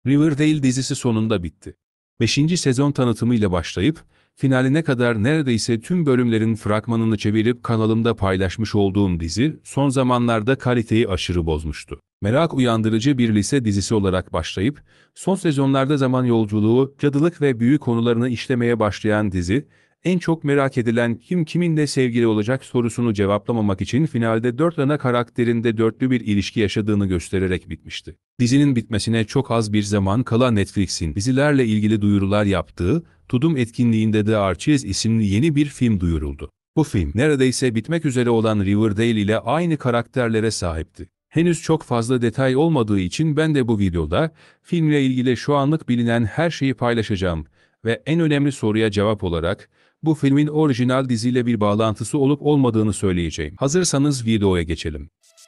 Riverdale dizisi sonunda bitti. 5. sezon tanıtımıyla başlayıp, finaline kadar neredeyse tüm bölümlerin fragmanını çevirip kanalımda paylaşmış olduğum dizi, son zamanlarda kaliteyi aşırı bozmuştu. Merak uyandırıcı bir lise dizisi olarak başlayıp, son sezonlarda zaman yolculuğu, cadılık ve büyü konularını işlemeye başlayan dizi, en çok merak edilen kim kiminle sevgili olacak sorusunu cevaplamamak için finalde 4 ana karakterinde dörtlü bir ilişki yaşadığını göstererek bitmişti. Dizinin bitmesine çok az bir zaman kala Netflix'in dizilerle ilgili duyurular yaptığı Tudum etkinliğinde The Archies isimli yeni bir film duyuruldu. Bu film neredeyse bitmek üzere olan Riverdale ile aynı karakterlere sahipti. Henüz çok fazla detay olmadığı için ben de bu videoda filmle ilgili şu anlık bilinen her şeyi paylaşacağım ve en önemli soruya cevap olarak bu filmin orijinal diziyle bir bağlantısı olup olmadığını söyleyeceğim. Hazırsanız videoya geçelim.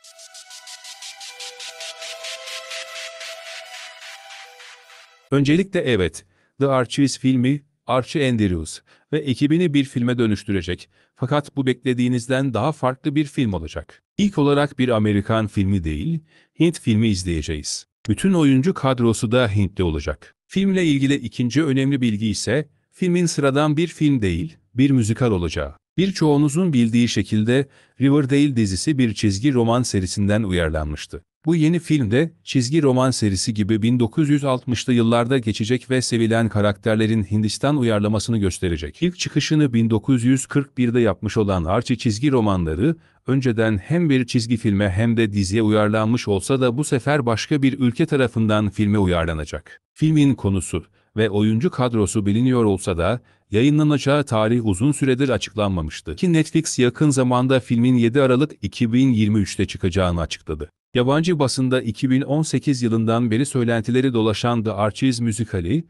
Öncelikle evet, The Archies filmi, Archie Andrews ve ekibini bir filme dönüştürecek, fakat bu beklediğinizden daha farklı bir film olacak. İlk olarak bir Amerikan filmi değil, Hint filmi izleyeceğiz. Bütün oyuncu kadrosu da Hintli olacak. Filmle ilgili ikinci önemli bilgi ise, filmin sıradan bir film değil, bir müzikal olacağı. Birçoğunuzun bildiği şekilde Riverdale dizisi bir çizgi roman serisinden uyarlanmıştı. Bu yeni filmde çizgi roman serisi gibi 1960'lı yıllarda geçecek ve sevilen karakterlerin Hindistan uyarlamasını gösterecek. İlk çıkışını 1941'de yapmış olan Archie çizgi romanları, önceden hem bir çizgi filme hem de diziye uyarlanmış olsa da bu sefer başka bir ülke tarafından filme uyarlanacak. Filmin konusu ve oyuncu kadrosu biliniyor olsa da, yayınlanacağı tarih uzun süredir açıklanmamıştı ki Netflix yakın zamanda filmin 7 Aralık 2023'te çıkacağını açıkladı. Yabancı basında 2018 yılından beri söylentileri dolaşan The Archies müzikali,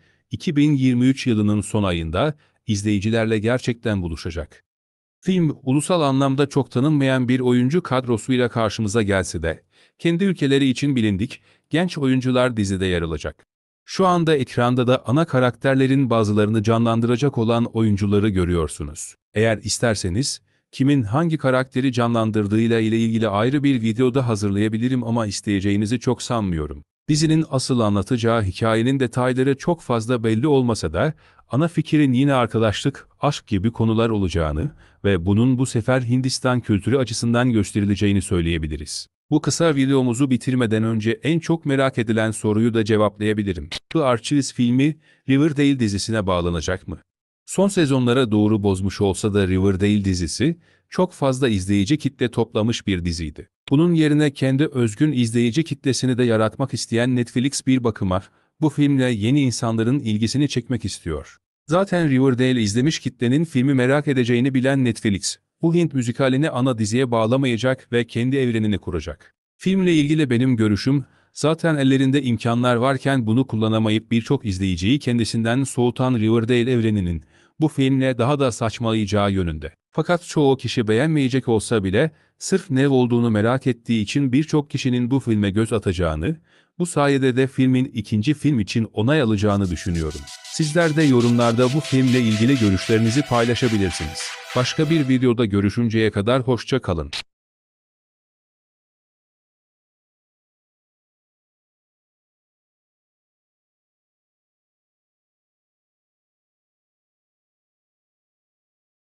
2023 yılının son ayında izleyicilerle gerçekten buluşacak. Film, ulusal anlamda çok tanınmayan bir oyuncu kadrosuyla karşımıza gelse de, kendi ülkeleri için bilindik, genç oyuncular dizide yer alacak. Şu anda ekranda da ana karakterlerin bazılarını canlandıracak olan oyuncuları görüyorsunuz. Eğer isterseniz, kimin hangi karakteri canlandırdığıyla ile ilgili ayrı bir videoda hazırlayabilirim ama isteyeceğinizi çok sanmıyorum. Dizinin asıl anlatacağı hikayenin detayları çok fazla belli olmasa da, ana fikrin yine arkadaşlık, aşk gibi konular olacağını ve bunun bu sefer Hindistan kültürü açısından gösterileceğini söyleyebiliriz. Bu kısa videomuzu bitirmeden önce en çok merak edilen soruyu da cevaplayabilirim. The Archies filmi, Riverdale dizisine bağlanacak mı? Son sezonlara doğru bozmuş olsa da Riverdale dizisi, çok fazla izleyici kitle toplamış bir diziydi. Bunun yerine kendi özgün izleyici kitlesini de yaratmak isteyen Netflix bir bakıma, bu filmle yeni insanların ilgisini çekmek istiyor. Zaten Riverdale izlemiş kitlenin filmi merak edeceğini bilen Netflix, bu Hint müzikalini ana diziye bağlamayacak ve kendi evrenini kuracak. Filmle ilgili benim görüşüm, zaten ellerinde imkanlar varken bunu kullanamayıp birçok izleyiciyi kendisinden soğutan Riverdale evreninin, bu filmle daha da saçmalayacağı yönünde. Fakat çoğu kişi beğenmeyecek olsa bile, sırf ne olduğunu merak ettiği için birçok kişinin bu filme göz atacağını, bu sayede de filmin ikinci film için onay alacağını düşünüyorum. Sizler de yorumlarda bu filmle ilgili görüşlerinizi paylaşabilirsiniz. Başka bir videoda görüşünceye kadar hoşça kalın.